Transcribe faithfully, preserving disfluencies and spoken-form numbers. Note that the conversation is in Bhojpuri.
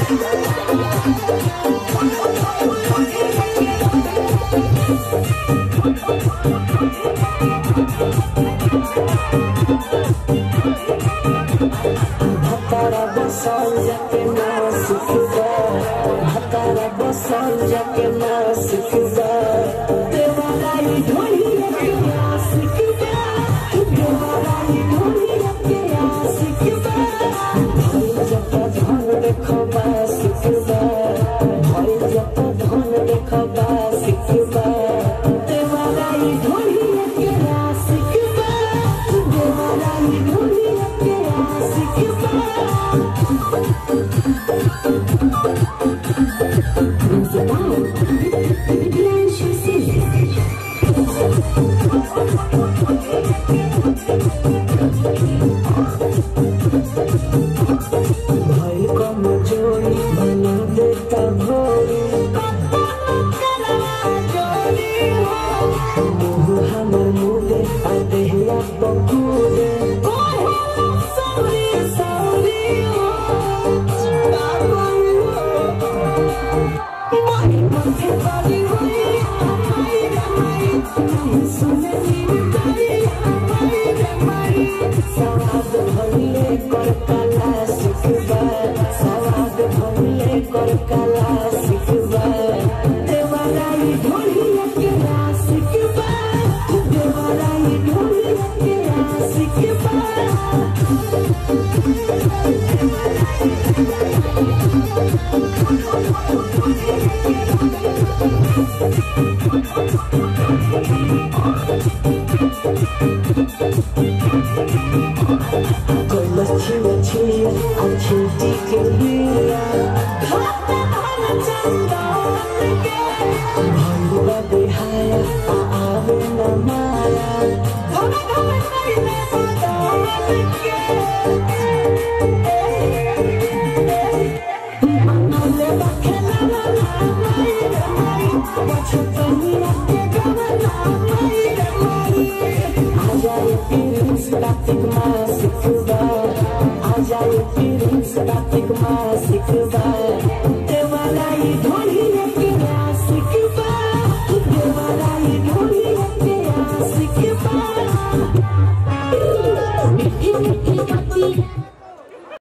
Hatara basal jaake na sikda, hatara basal jaake na sikda, dewarai dhoniya ke sikda, dewarai dhoniya ke sikda, bhai jata dhan dekho ba sikda, bhai jata dhan dekho ba sikda, dewarai dhoniya ke sikda, dewarai dhoniya ke sikda. भाई को मजोरी बना देता घोरी, मुँह हमर मुँहे आ देहिया बकुरे, सवाद भले कर कला सिखबा, सवाद भले कर कला सिखबा, देवराई ढोलिया के सिखबा, देवराई ढोलिया के सिखबा। कोई मच्छी मच्छी अच्छी टिके लिया, खाता भाला चंदा के, भंडुआ बिहाया आ आवे न माया, धमे धमे कइले बदाम के, मनले बखेला ना माई रे माई, बचतनिया के गवना माई रे माई, आ जाए पीर कार्तिक माई।